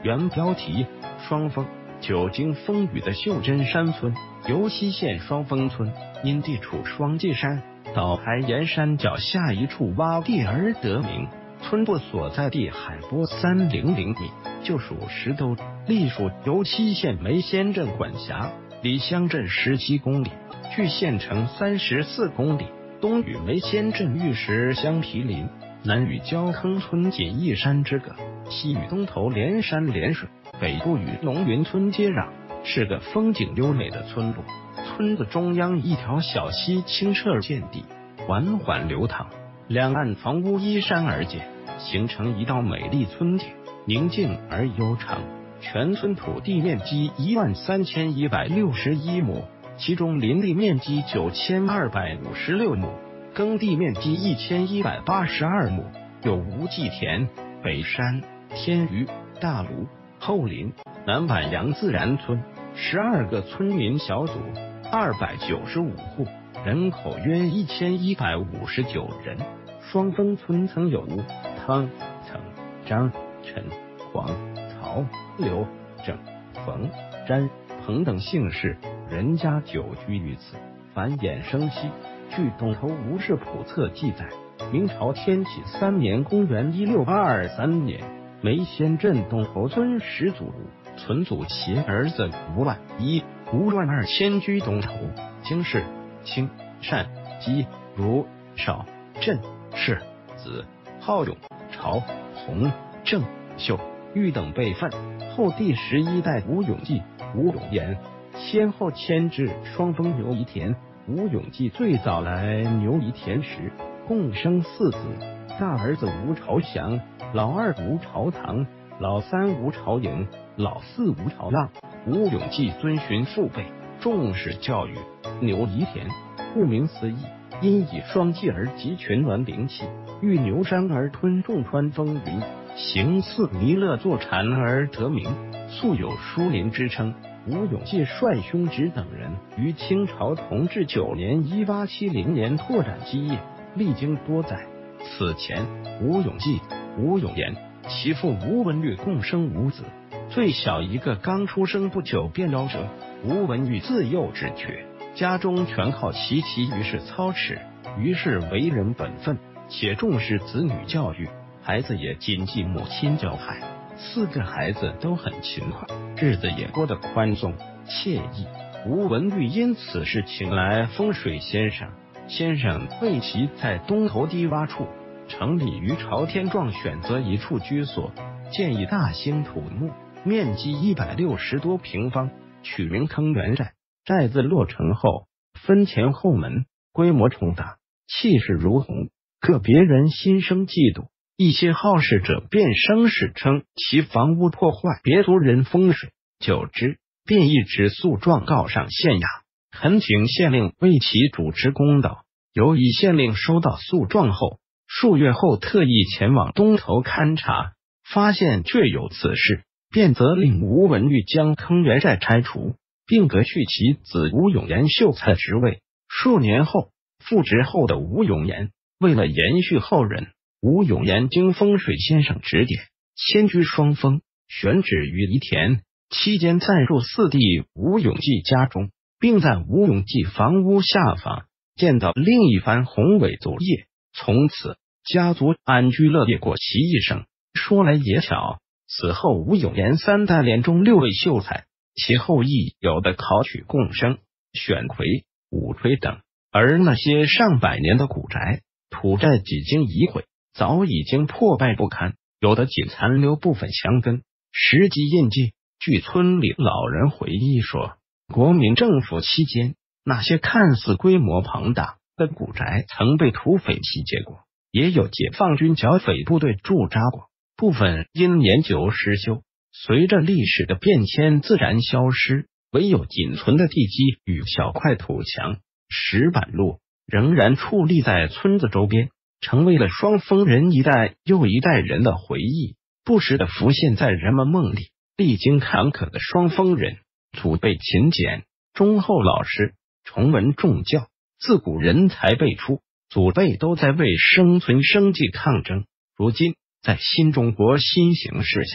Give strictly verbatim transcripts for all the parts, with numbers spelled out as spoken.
原标题：双峰，久经风雨的袖珍山村，由西县双峰村因地处双髻山岛海沿山脚下一处洼地而得名。村部所在地海波三零零米，就属石兜，隶属由西县梅仙镇管辖，离乡镇十七公里，距县城三十四公里，东与梅仙镇玉石乡毗邻，南与焦坑村仅一山之隔，西与东头连山连水，北部与龙云村接壤，是个风景优美的村落。村子中央一条小溪清澈见底，缓缓流淌，两岸房屋依山而建，形成一道美丽村景，宁静而悠长。全村土地面积一万三千一百六十一亩，其中林地面积九千二百五十六亩，耕地面积一千一百八十二亩，有无忌田、北山、天余、大卢、后林、南板洋自然村十二个村民小组，二百九十五户，人口约一千一百五十九人。双峰村曾有吴、汤、曾、张、陈、黄、曹、刘、郑、冯、詹、彭等姓氏，人家久居于此，繁衍生息。据《东头吴氏谱册》记载，明朝天启三年（公元一六二三年），梅仙镇东头村始祖吴存祖其儿子吴万一、吴万二迁居东头，经世、清、单、姬、如、邵、镇、氏、子、浩永、朝、洪、郑、秀、玉等辈分。后第十一代吴永济、吴永言先后迁至双峰牛仪田。吴永济最早来牛仪田时，共生四子：大儿子吴朝祥，老二吴朝堂，老三吴朝营，老四吴朝浪。吴永济遵循父辈，重视教育。牛仪田顾名思义，因以双髻而集群峦灵气，遇牛山而吞众川风云，形似弥勒坐禅而得名，素有书林之称。吴永济率兄侄等人于清朝同治九年（一八七零年）拓展基业，历经多载。此前，吴永济、吴永言其父吴文玉共生五子，最小一个刚出生不久便夭折。吴文玉自幼只觉家中全靠其妻，于是操持，于是为人本分，且重视子女教育，孩子也谨记母亲教诲。四个孩子都很勤快，日子也过得宽松惬意。吴文玉因此事请来风水先生，先生为其在东头低洼处城里于朝天庄选择一处居所，建议大兴土木，面积一百六十多平方，取名坑源寨。寨子落成后，分前后门，规模宏大，气势如虹，个别人心生嫉妒。一些好事者便生事称其房屋破坏别族人风水，久之便一纸诉状告上县衙，恳请县令为其主持公道。由于县令收到诉状后，数月后特意前往东头勘察，发现确有此事，便责令吴文玉将坑源寨拆除，并革去其子吴永言秀才职位。数年后，复职后的吴永言为了延续后人，吴永言经风水先生指点，迁居双峰，选址于仪田。期间暂入四弟吴永济家中，并在吴永济房屋下方见到另一番宏伟作业。从此家族安居乐业过其一生。说来也巧，此后吴永言三代连中六位秀才，其后裔有的考取贡生、选魁、武锤等，而那些上百年的古宅、土寨几经移毁，早已经破败不堪，有的仅残留部分墙根、石基印记。据村里老人回忆说，国民政府期间，那些看似规模庞大的古宅曾被土匪袭劫过，也有解放军剿匪部队驻扎过，部分因年久失修，随着历史的变迁自然消失，唯有仅存的地基与小块土墙、石板路仍然矗立在村子周边，成为了双峰人一代又一代人的回忆，不时的浮现在人们梦里。历经坎坷的双峰人，祖辈勤俭，忠厚老实，崇文重教，自古人才辈出，祖辈都在为生存生计抗争。如今在新中国新形势下，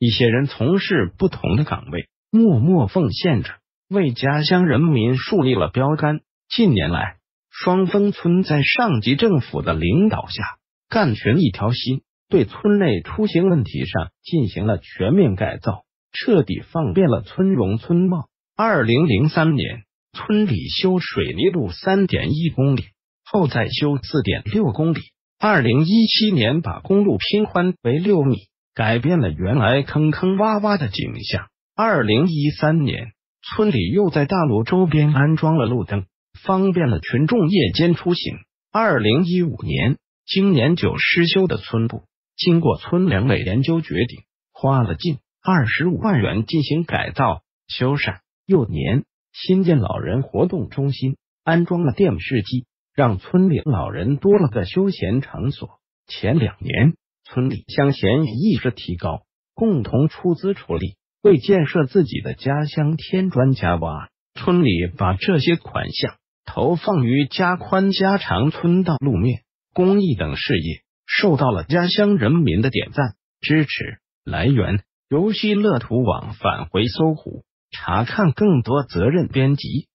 一些人从事不同的岗位，默默奉献着，为家乡人民树立了标杆。近年来，双峰村在上级政府的领导下，干全一条心，对村内出行问题上进行了全面改造，彻底放变了村容村貌。二零零三年，村里修水泥路 三点一公里，后再修 四点六公里。二零一七年把公路拼宽为六米，改变了原来坑坑洼洼的景象。二零一三年，村里又在大路周边安装了路灯，方便了群众夜间出行。二零一五年，经年久失修的村部，经过村两委研究决定，花了近二十五万元进行改造修缮。幼年，新建老人活动中心，安装了电视机，让村里老人多了个休闲场所。前两年，村里乡贤意识提高，共同出资出力，为建设自己的家乡添砖加瓦。村里把这些款项投放于加宽加长村道路面、公益等事业，受到了家乡人民的点赞支持。来源：由西乐图网返回搜狐，查看更多责任编辑。